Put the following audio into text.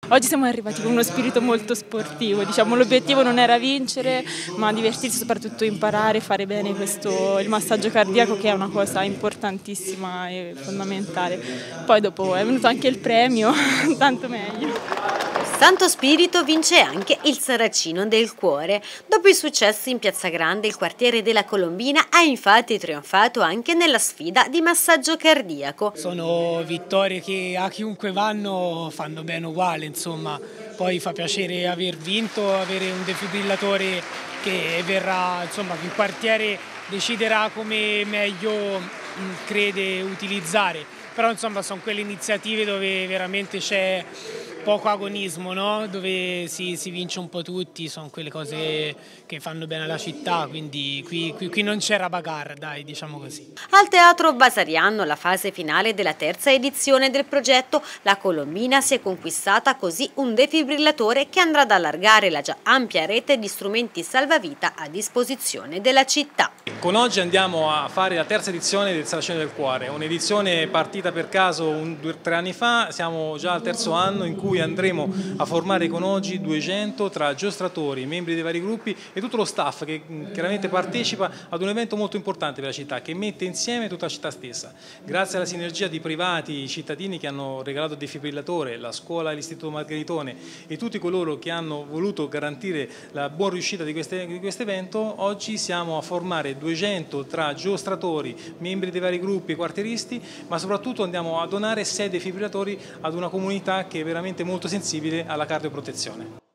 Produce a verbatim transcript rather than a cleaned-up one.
Oggi siamo arrivati con uno spirito molto sportivo, diciamo l'obiettivo non era vincere, ma divertirsi, soprattutto imparare, fare bene questo, il massaggio cardiaco, che è una cosa importantissima e fondamentale. Poi dopo è venuto anche il premio, tanto meglio. Santo Spirito vince anche il Saracino del Cuore. Dopo i successi in Piazza Grande, il quartiere della Colombina ha infatti trionfato anche nella sfida di massaggio cardiaco. Sono vittorie che a chiunque vanno fanno bene uguale, insomma. Poi fa piacere aver vinto, avere un defibrillatore che verrà, insomma, che il quartiere deciderà come meglio crede utilizzare. Però insomma sono quelle iniziative dove veramente c'è poco agonismo, no? Dove si, si vince un po' tutti, sono quelle cose che fanno bene alla città, quindi qui, qui, qui non c'era bagarre, dai, diciamo così. Al Teatro Vasariano, la fase finale della terza edizione del progetto, la Colombina si è conquistata così un defibrillatore che andrà ad allargare la già ampia rete di strumenti salvavita a disposizione della città. Con oggi andiamo a fare la terza edizione del Saracino del Cuore, un'edizione partita per caso un, due, tre anni fa, siamo già al terzo anno in cui andremo a formare con oggi duecento tra giostratori, membri dei vari gruppi e tutto lo staff che chiaramente partecipa ad un evento molto importante per la città, che mette insieme tutta la città stessa. Grazie alla sinergia di privati, cittadini che hanno regalato il defibrillatore, la scuola e l'Istituto Margheritone e tutti coloro che hanno voluto garantire la buona riuscita di questo evento, oggi siamo a formare duecento tra giostratori, membri dei vari gruppi e quartieristi, ma soprattutto andiamo a donare sei defibrillatori ad una comunità che è veramente molto sensibile alla cardioprotezione.